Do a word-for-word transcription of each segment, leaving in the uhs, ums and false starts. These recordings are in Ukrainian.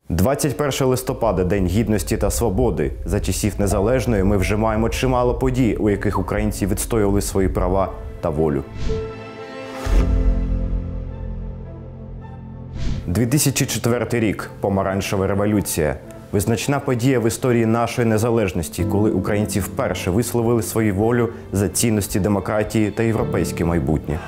двадцять першого листопада – День Гідності та Свободи. За часів Незалежної ми вже маємо чимало подій, у яких українці відстоювали свої права та волю. дві тисячі четвертий рік. Помаранчева революція. Визначна подія в історії нашої незалежності, коли українці вперше висловили свою волю за цінності демократії та європейське майбутнє.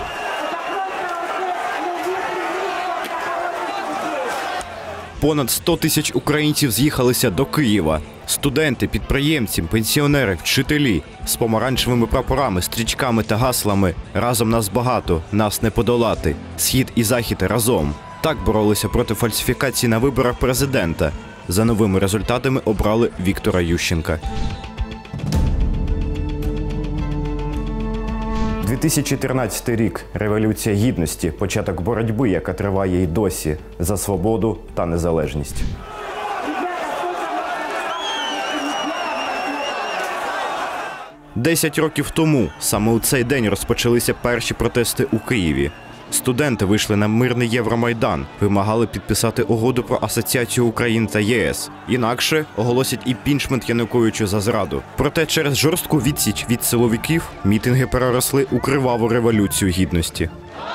Понад сто тисяч українців з'їхалися до Києва. Студенти, підприємці, пенсіонери, вчителі. З помаранчевими прапорами, стрічками та гаслами «Разом нас багато, нас не подолати. Схід і захід разом». Так боролися проти фальсифікацій на виборах президента. За новими результатами обрали Віктора Ющенка. дві тисячі тринадцятий рік. Революція Гідності. Початок боротьби, яка триває й досі. За свободу та незалежність. Десять років тому, саме у цей день, розпочалися перші протести у Києві. Студенти вийшли на мирний Євромайдан, вимагали підписати угоду про асоціацію України та ЄС. Інакше оголосять імпічмент Януковичу за зраду. Проте через жорстку відсіч від силовиків мітинги переросли у криваву революцію гідності.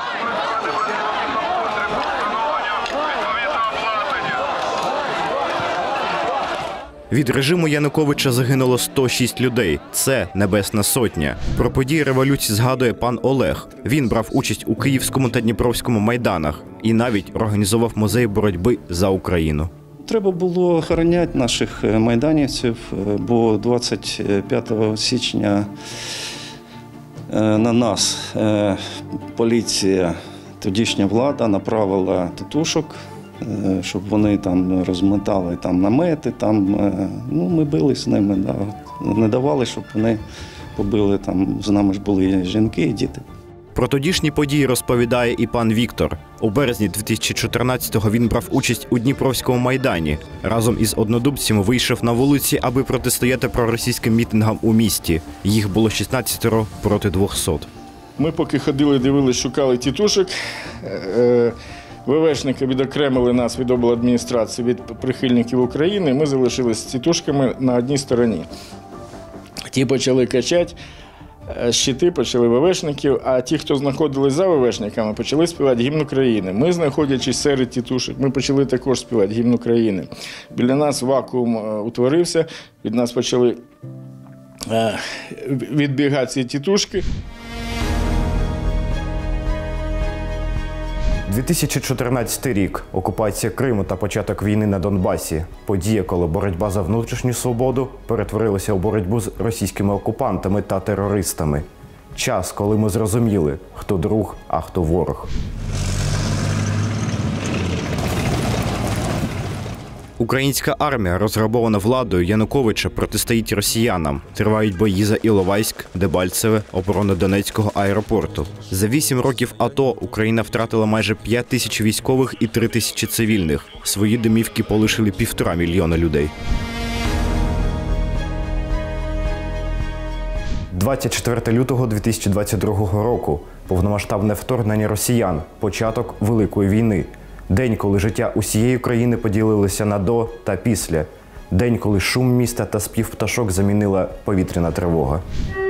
Від режиму Януковича загинуло сто шість людей. Це Небесна Сотня. Про події революції згадує пан Олег. Він брав участь у Київському та Дніпровському майданах і навіть організував музей боротьби за Україну. Треба було охороняти наших майданівців, бо двадцять п'ятого січня на нас поліція, тодішня влада направила тітушок, щоб вони там розметали там намети, там, ну, ми билися з ними, да. Не давали, щоб вони побили, там з нами ж були жінки і діти. Про тодішні події розповідає і пан Віктор. У березні дві тисячі чотирнадцятого він брав участь у Дніпровському майдані. Разом із однодумцями вийшов на вулиці, аби протистояти проросійським мітингам у місті. Їх було шістнадцятеро проти двохсот. Ми поки ходили, дивилися, шукали тітушок. ВВшники відокремили нас від обладміністрації, від прихильників України. Ми залишилися з тітушками на одній стороні. Ті почали качати щити, почали ВВшників, а ті, хто знаходились за ВВшниками, почали співати гімн України. Ми, знаходячись серед тітушок, ми почали також співати гімн України. Біля нас вакуум утворився, від нас почали відбігати ці тітушки. дві тисячі чотирнадцятий рік. Окупація Криму та початок війни на Донбасі. Подія, коли боротьба за внутрішню свободу перетворилася у боротьбу з російськими окупантами та терористами. Час, коли ми зрозуміли, хто друг, а хто ворог. Українська армія, розграбована владою Януковича, протистоїть росіянам. Тривають бої за Іловайськ, Дебальцеве, оборону Донецького аеропорту. За вісім років АТО Україна втратила майже п'ять тисяч військових і три тисячі цивільних. Свої домівки полишили півтора мільйона людей. двадцять четвертого лютого дві тисячі двадцять другого року. Повномасштабне вторгнення росіян. Початок Великої війни. День, коли життя усієї країни поділилися на до та після. День, коли шум міста та спів пташок замінила повітряна тривога.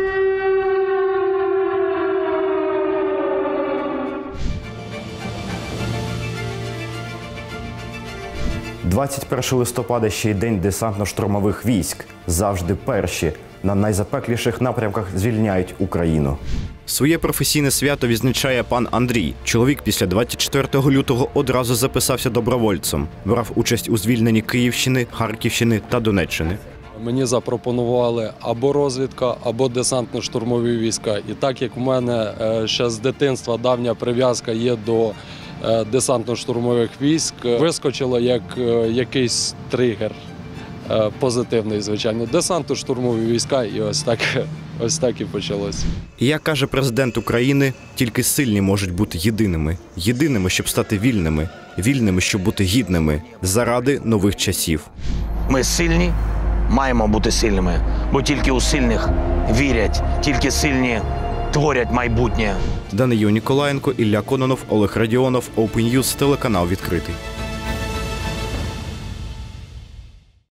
двадцять першого листопада ще й день десантно-штурмових військ. Завжди перші. На найзапекліших напрямках звільняють Україну. Своє професійне свято відзначає пан Андрій. Чоловік після двадцять четвертого лютого одразу записався добровольцем. Брав участь у звільненні Київщини, Харківщини та Донеччини. Мені запропонували або розвідка, або десантно-штурмові війська. І так як в мене ще з дитинства давня прив'язка є до десантно-штурмових військ, вискочило як якийсь тригер. Позитивний, звичайно, десантно-штурмові війська, і ось так, ось так і почалося. Як каже президент України, тільки сильні можуть бути єдиними. Єдиними, щоб стати вільними. Вільними, щоб бути гідними. Заради нових часів. Ми сильні, маємо бути сильними, бо тільки у сильних вірять, тільки сильні творять майбутнє. Даниїл Ніколаєнко, Ілля Кононов, Олег Радіонов, Open News, телеканал «Відкритий».